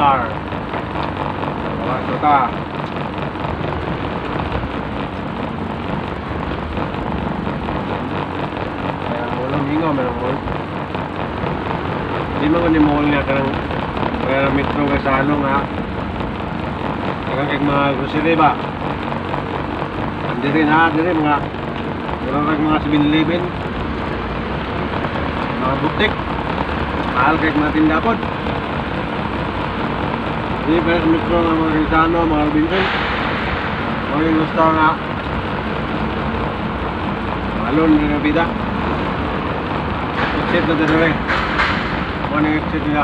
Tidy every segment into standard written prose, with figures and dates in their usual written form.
Star. Bawas kota. Kaya walang hingaw meron mo. Di man ni mall niya kanang kaya metro kay sa ano nga. Kaya kay mga grocery ba? Diri na, diri mga mga 7-Eleven, mga butik, mahal kay mga tindapod. Di pa sa metro nga mga Rizano, mga Robinson. Mga yung gusto nga malon din na bida. Exit na diri. Ano yung exit nila?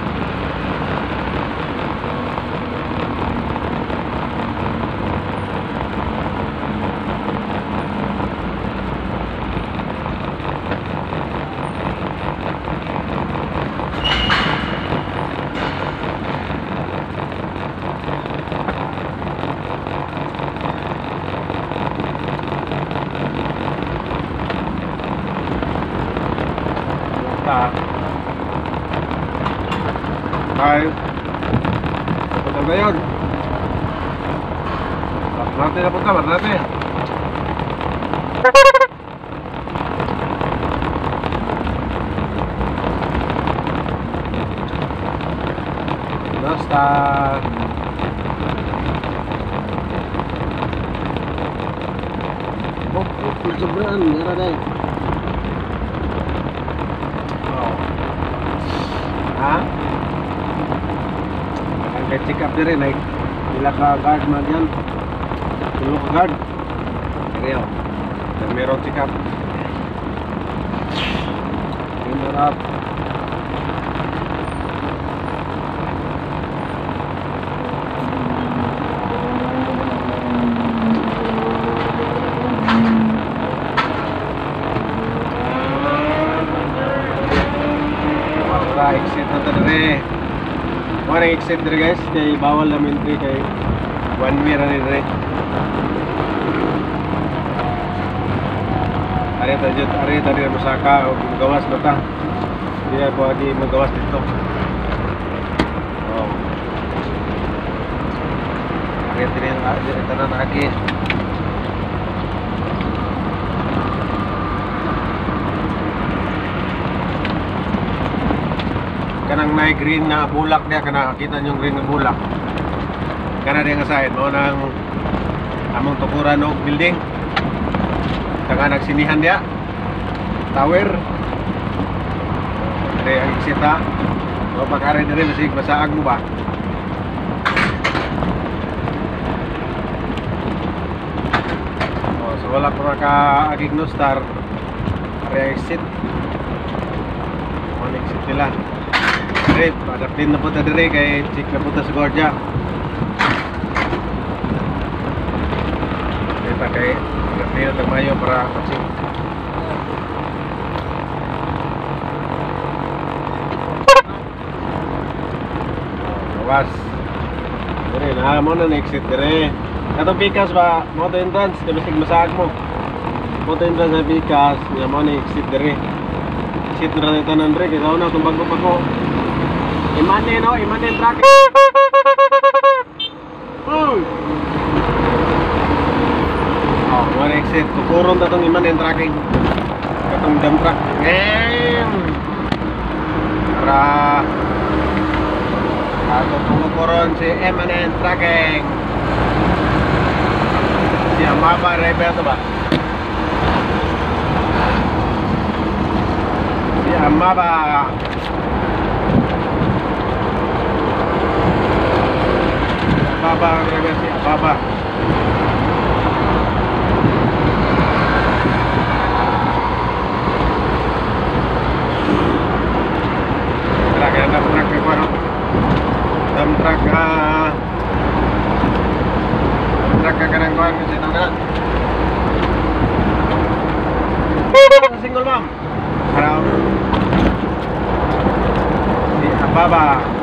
Tayo punta na yun. Marate na punta, marate. Basta sobrang gara dahil. Ha? Kaya check up din rin, ilang ka guard man yan. Ilang ka guard. Kaya meron check up. Pinarap. Exit na tadere. Warang exit dere guys, kay bawal namin entry kay one way ra ni dere. Are tadi masaka og gawas bata. Dia ko agi magawas dito. Oh. Are tadi ang dire tanan agi. Kanang na green na bulak dia, kana kita yung green na bulak. Kana dia nga side mo nang among tukuran og building. Saka nagsinihan dia tower. Dire ang exita. O pagkare dire bisig masaag mo ba? O so wala pa ka agig no star. Dire exit. One exit nila. Dire, padapin na po ta dire kay check na po ta sa gwardiya. Dire pa kay padapin na tagmayo para patsing. Gawas. Dire, na mo na exit dire. Katong Pikas ba, mo to entrance, kabisig masaag mo. Mo to entrance sa Pikas, nga mo na exit dire. Exit na rin tanan dire, kaya na itong bago-bago. Imane no, imane truck. Uy. Oh, one exit. Tukuron ta tong imane tracking. Katong dump truck. Para ato tukuron si imane tracking. Si Amaba driver to ba? Si Amaba. Baba ang driver si Baba. Tara kaya dump truck ko ano? Dump truck ka kanang kuhan kasi tanggalan. Single mom. Harap. Si Baba.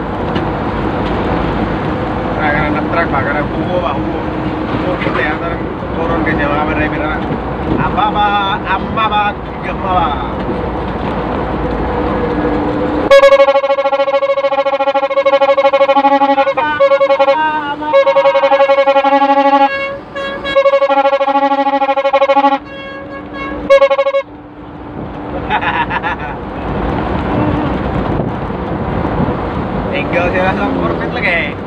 Karena truck ba, karena hubo ba, hubo kita ya, karena turun ke Jawa driver na Amaba, Amaba. Tinggal sila sa corporate lagi.